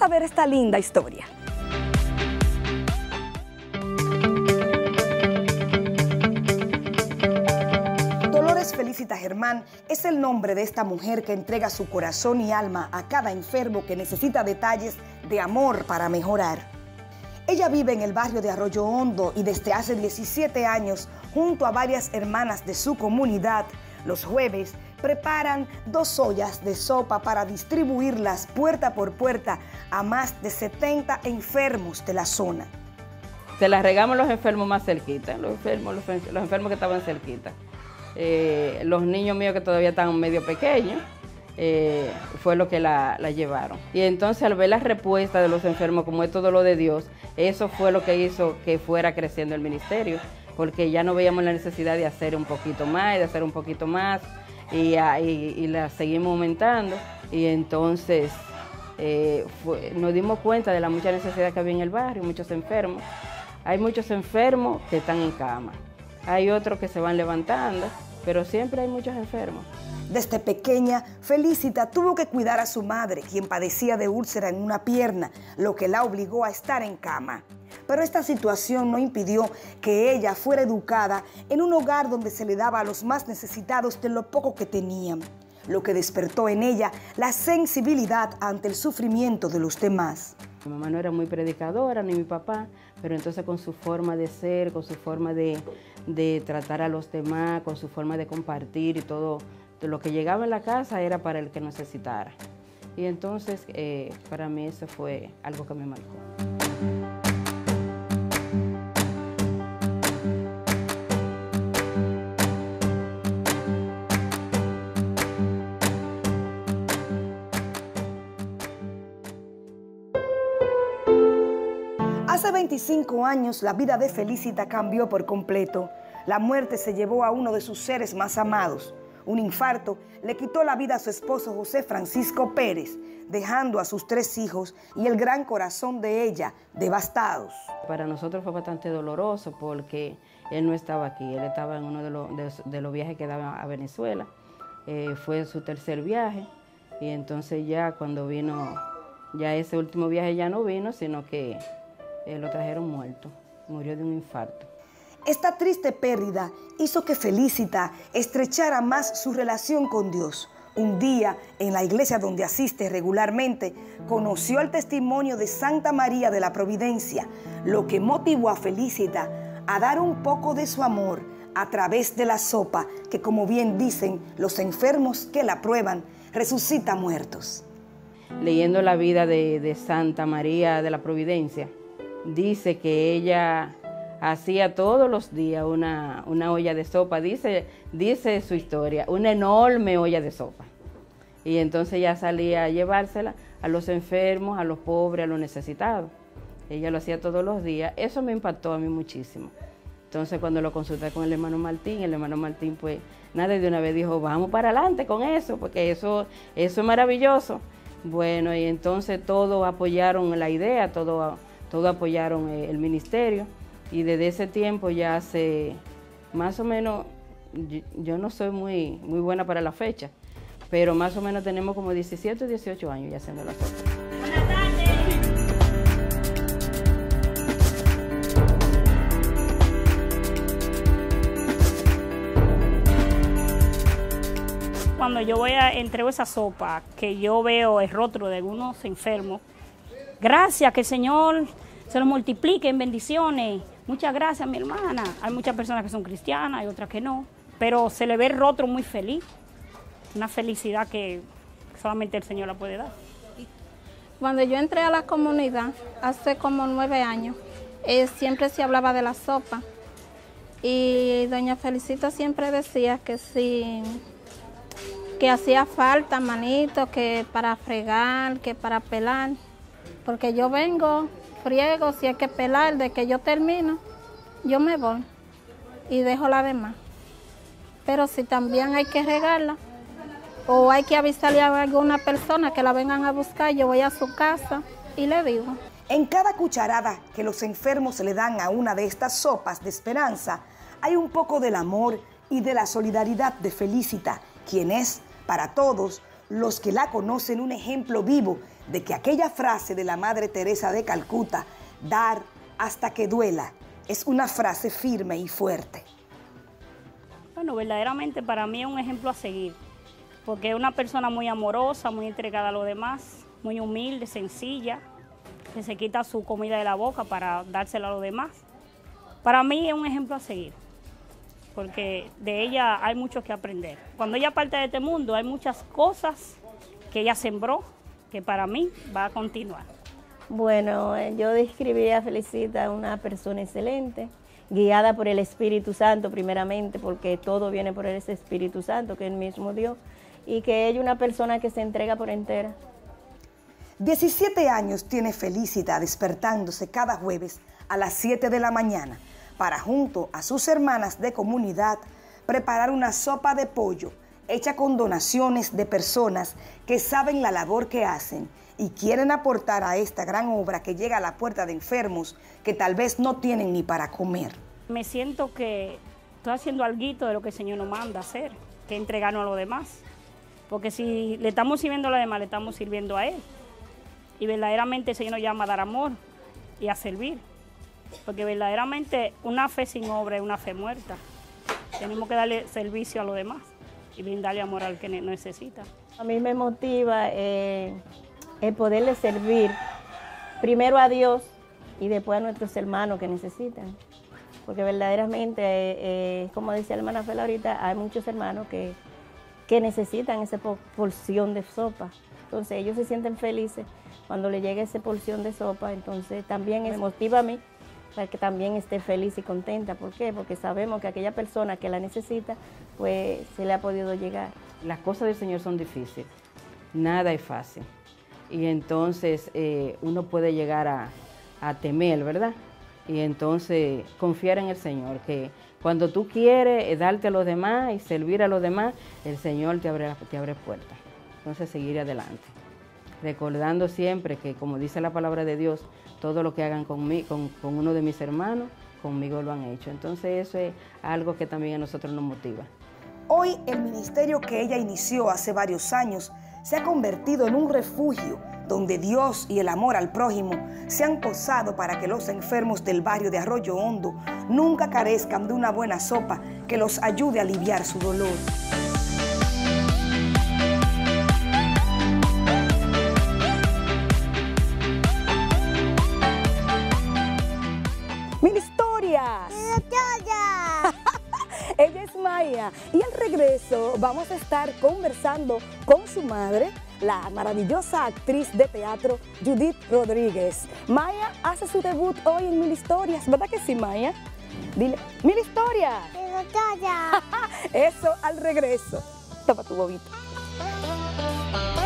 a ver esta linda historia. Dolores Felicita Germán es el nombre de esta mujer que entrega su corazón y alma a cada enfermo que necesita detalles de amor para mejorar. Ella vive en el barrio de Arroyo Hondo y desde hace 17 años, junto a varias hermanas de su comunidad, los jueves preparan 2 ollas de sopa para distribuirlas puerta por puerta a más de 70 enfermos de la zona. Se las regamos a los enfermos más cerquita, los enfermos que estaban cerquita. Los niños míos que todavía estaban medio pequeños, fue lo que la llevaron. Y entonces al ver la respuesta de los enfermos, como es todo lo de Dios, eso fue lo que hizo que fuera creciendo el ministerio, porque ya no veíamos la necesidad de hacer un poquito más, de hacer un poquito más, y la seguimos aumentando. Y entonces nos dimos cuenta de la mucha necesidad que había en el barrio, muchos enfermos. Hay muchos enfermos que están en cama, hay otros que se van levantando, pero siempre hay muchos enfermos. Desde pequeña, Felicita tuvo que cuidar a su madre, quien padecía de úlcera en una pierna, lo que la obligó a estar en cama. Pero esta situación no impidió que ella fuera educada en un hogar donde se le daba a los más necesitados de lo poco que tenían, lo que despertó en ella la sensibilidad ante el sufrimiento de los demás. Mi mamá no era muy predicadora, ni mi papá, pero entonces con su forma de ser, con su forma de tratar a los demás, con su forma de compartir y todo, lo que llegaba en la casa era para el que necesitara. Y entonces para mí eso fue algo que me marcó. Hace 25 años la vida de Felicita cambió por completo. La muerte se llevó a uno de sus seres más amados. Un infarto le quitó la vida a su esposo José Francisco Pérez, dejando a sus 3 hijos y el gran corazón de ella devastados. Para nosotros fue bastante doloroso porque él no estaba aquí, él estaba en uno de los viajes que daba a Venezuela. Fue su 3er viaje y entonces ya cuando vino, ya ese último viaje ya no vino, sino que lo trajeron muerto, murió de un infarto. Esta triste pérdida hizo que Felicita estrechara más su relación con Dios. Un día, en la iglesia donde asiste regularmente, conoció el testimonio de Santa María de la Providencia, lo que motivó a Felicita a dar un poco de su amor a través de la sopa, que como bien dicen los enfermos que la prueban, resucita muertos. Leyendo la vida de Santa María de la Providencia, dice que ella hacía todos los días una olla de sopa, dice su historia, una enorme olla de sopa. Y entonces ella salía a llevársela a los enfermos, a los pobres, a los necesitados. Ella lo hacía todos los días. Eso me impactó a mí muchísimo. Entonces cuando lo consulté con el hermano Martín pues nada, de una vez dijo, vamos para adelante con eso, porque eso es maravilloso. Bueno, y entonces todos apoyaron la idea, todos apoyaron el ministerio. Y desde ese tiempo ya hace más o menos, yo no soy muy buena para la fecha, pero más o menos tenemos como 17 o 18 años ya haciendo la sopa. Buenas tardes. Cuando yo entrego esa sopa, que yo veo el rostro de algunos enfermos, gracias, que el Señor se lo multiplique en bendiciones. Muchas gracias, mi hermana. Hay muchas personas que son cristianas, hay otras que no, pero se le ve el rostro muy feliz, una felicidad que solamente el Señor la puede dar. Cuando yo entré a la comunidad, hace como 9 años, siempre se hablaba de la sopa y doña Felicita siempre decía que sí, que hacía falta manito, que para fregar, que para pelar, porque yo vengo, friego, si hay que pelar, de que yo termino, yo me voy y dejo la demás. Pero si también hay que regarla o hay que avisarle a alguna persona que la vengan a buscar, yo voy a su casa y le digo. En cada cucharada que los enfermos le dan a una de estas sopas de esperanza, hay un poco del amor y de la solidaridad de Felicita, quien es, para todos los que la conocen, un ejemplo vivo de que aquella frase de la Madre Teresa de Calcuta, dar hasta que duela, es una frase firme y fuerte. Bueno, verdaderamente para mí es un ejemplo a seguir, porque es una persona muy amorosa, muy entregada a los demás, muy humilde, sencilla, que se quita su comida de la boca para dársela a los demás. Para mí es un ejemplo a seguir, porque de ella hay mucho que aprender. Cuando ella parte de este mundo hay muchas cosas que ella sembró, que para mí va a continuar. Bueno, yo describiría a Felicita una persona excelente, guiada por el Espíritu Santo primeramente, porque todo viene por ese Espíritu Santo, que es el mismo Dios, y que ella es una persona que se entrega por entera. 17 años tiene Felicita despertándose cada jueves a las 7 de la mañana para, junto a sus hermanas de comunidad, preparar una sopa de pollo hecha con donaciones de personas que saben la labor que hacen y quieren aportar a esta gran obra que llega a la puerta de enfermos que tal vez no tienen ni para comer. Me siento que estoy haciendo algo de lo que el Señor nos manda a hacer, que entregarnos a los demás. Porque si le estamos sirviendo a los demás, le estamos sirviendo a Él. Y verdaderamente el Señor nos llama a dar amor y a servir. Porque verdaderamente una fe sin obra es una fe muerta. Tenemos que darle servicio a los demás y brindarle amor al que necesita. A mí me motiva el poderle servir primero a Dios y después a nuestros hermanos que necesitan. Porque verdaderamente, como decía la hermana Fela ahorita, hay muchos hermanos que necesitan esa porción de sopa. Entonces ellos se sienten felices cuando le llega esa porción de sopa. Entonces también me motiva a mí para que también esté feliz y contenta. ¿Por qué? Porque sabemos que aquella persona que la necesita, pues se le ha podido llegar. Las cosas del Señor son difíciles, nada es fácil. Y entonces uno puede llegar a temer, ¿verdad? Y entonces confiar en el Señor, que cuando tú quieres darte a los demás y servir a los demás, el Señor te abre puertas. Entonces seguir adelante, recordando siempre que, como dice la palabra de Dios, todo lo que hagan conmigo, con uno de mis hermanos, conmigo lo han hecho. Entonces eso es algo que también a nosotros nos motiva. Hoy el ministerio que ella inició hace varios años se ha convertido en un refugio donde Dios y el amor al prójimo se han posado para que los enfermos del barrio de Arroyo Hondo nunca carezcan de una buena sopa que los ayude a aliviar su dolor. ¡Mil historias! Ella es Maya y al regreso vamos a estar conversando con su madre, la maravillosa actriz de teatro Judith Rodríguez. Maya hace su debut hoy en Mil Historias, ¿verdad que sí, Maya? Dile, ¡Mil Historias! Eso al regreso. Toma tu bobito.